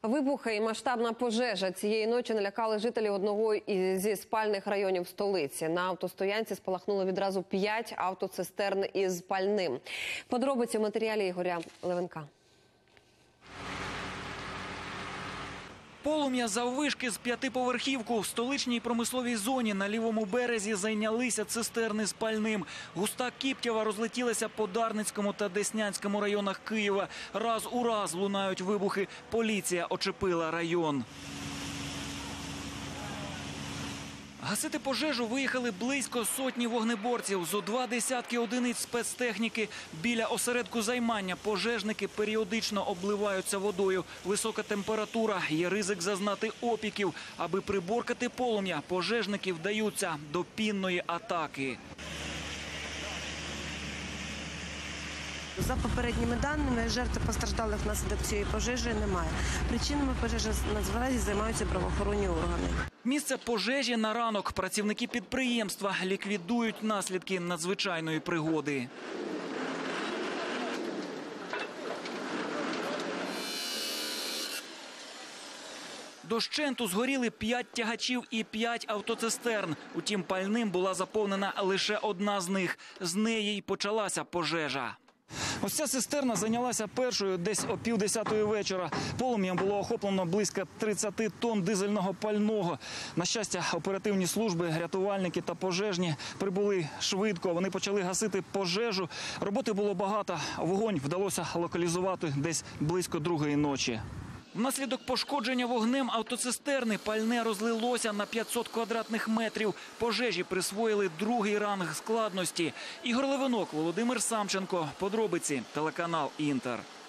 Вибухи і масштабна пожежа цієї ночі налякали жителів одного зі спальних районів столиці. На автостоянці спалахнуло відразу 5 автоцистерн із пальним. Подробиці в матеріалі Ігоря Левенка. Полум'я заввишки з п'ятиповерхівку. В столичній промисловій зоні на лівому березі зайнялися цистерни з пальним. Густа кіптява розлетілася по Дарницькому та Деснянському районах Києва. Раз у раз лунають вибухи. Поліція очепила район. Гасити пожежу виїхали близько сотні вогнеборців. Зо 20 одиниць спецтехніки. Біля осередку займання пожежники періодично обливаються водою. Висока температура, є ризик зазнати опіків. Аби приборкати полум'я, пожежники вдаються до пінної атаки. За попередніми даними, жертв постраждалих внаслідок цієї пожежі немає. Причинами пожежі наразі займаються правоохоронні органи. Місце пожежі на ранок. Працівники підприємства ліквідують наслідки надзвичайної пригоди. Дощенту згоріли 5 тягачів і 5 автоцистерн. Утім, пальним була заповнена лише одна з них. З неї й почалася пожежа. Ось ця цистерна зайнялася першою десь о 9:30 вечора. Полум'ям було охоплено близько 30 тонн дизельного пального. На щастя, оперативні служби, рятувальники та пожежні прибули швидко. Вони почали гасити пожежу. Роботи було багато. Вогонь вдалося локалізувати десь близько 2-ї ночі. Внаслідок пошкодження вогнем автоцистерни пальне розлилося на 500 квадратних метрів. Пожежі присвоїли 2-й ранг складності. Ігор Левенок, Володимир Самченко. Подробиці, телеканал «Інтер».